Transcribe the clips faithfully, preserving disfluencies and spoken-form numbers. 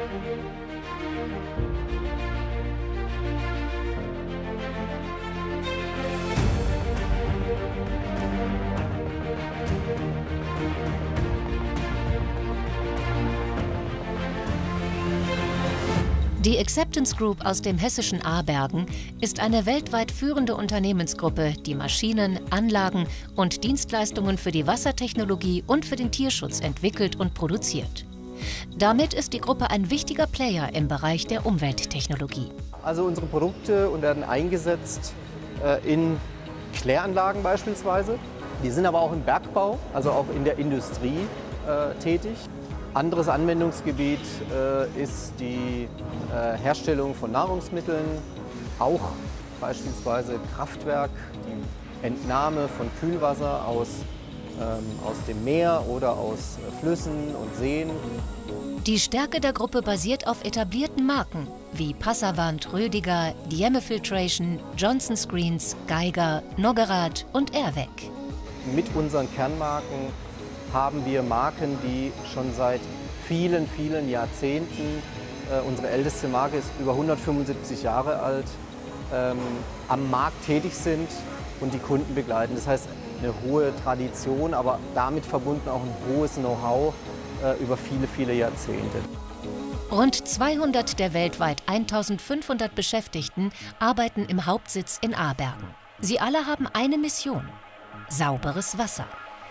Die Acceptance Group aus dem hessischen Ahrbergen ist eine weltweit führende Unternehmensgruppe, die Maschinen, Anlagen und Dienstleistungen für die Wassertechnologie und für den Tierschutz entwickelt und produziert. Damit ist die Gruppe ein wichtiger Player im Bereich der Umwelttechnologie. Also unsere Produkte werden eingesetzt äh, in Kläranlagen beispielsweise. Die sind aber auch im Bergbau, also auch in der Industrie äh, tätig. Anderes Anwendungsgebiet äh, ist die äh, Herstellung von Nahrungsmitteln, auch beispielsweise Kraftwerk, die Entnahme von Kühlwasser aus, ähm, aus dem Meer oder aus äh, Flüssen und Seen. Die Stärke der Gruppe basiert auf etablierten Marken wie Passavant, Rödiger, Diemme Filtration, Johnson Screens, Geiger, Noggerath und Airweg. Mit unseren Kernmarken haben wir Marken, die schon seit vielen, vielen Jahrzehnten, äh, unsere älteste Marke ist über hundertfünfundsiebzig Jahre alt, ähm, am Markt tätig sind und die Kunden begleiten. Das heißt, eine hohe Tradition, aber damit verbunden auch ein hohes Know-how äh, über viele, viele Jahrzehnte. Rund zweihundert der weltweit eintausendfünfhundert Beschäftigten arbeiten im Hauptsitz in Ahrbergen. Sie alle haben eine Mission: sauberes Wasser.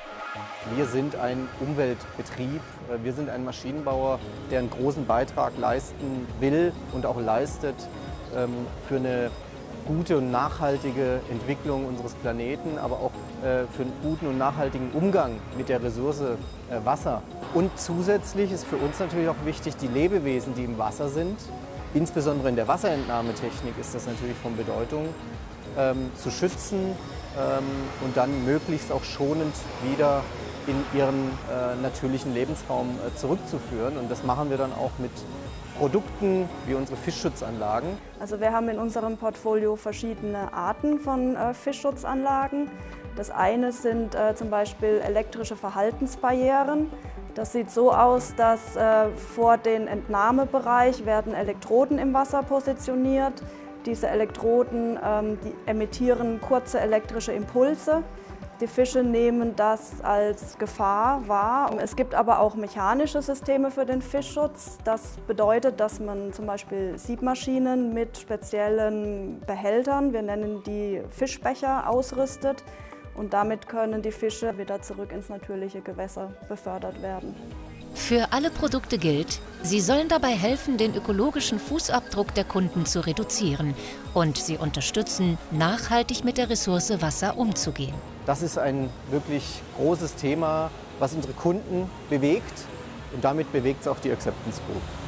Wir sind ein Umweltbetrieb, wir sind ein Maschinenbauer, der einen großen Beitrag leisten will und auch leistet für eine gute und nachhaltige Entwicklung unseres Planeten, aber auch für einen guten und nachhaltigen Umgang mit der Ressource Wasser. Und zusätzlich ist für uns natürlich auch wichtig, die Lebewesen, die im Wasser sind, insbesondere in der Wasserentnahmetechnik ist das natürlich von Bedeutung, zu schützen und dann möglichst auch schonend wieder in ihren äh, natürlichen Lebensraum äh, zurückzuführen. Und das machen wir dann auch mit Produkten wie unsere Fischschutzanlagen. Also wir haben in unserem Portfolio verschiedene Arten von äh, Fischschutzanlagen. Das eine sind äh, zum Beispiel elektrische Verhaltensbarrieren. Das sieht so aus, dass äh, vor den Entnahmebereich werden Elektroden im Wasser positioniert. Diese Elektroden ähm, die emittieren kurze elektrische Impulse. Die Fische nehmen das als Gefahr wahr. Es gibt aber auch mechanische Systeme für den Fischschutz. Das bedeutet, dass man zum Beispiel Siebmaschinen mit speziellen Behältern, wir nennen die Fischbecher, ausrüstet. Und damit können die Fische wieder zurück ins natürliche Gewässer befördert werden. Für alle Produkte gilt, sie sollen dabei helfen, den ökologischen Fußabdruck der Kunden zu reduzieren, und sie unterstützen, nachhaltig mit der Ressource Wasser umzugehen. Das ist ein wirklich großes Thema, was unsere Kunden bewegt, und damit bewegt es auch die Acceptance Group.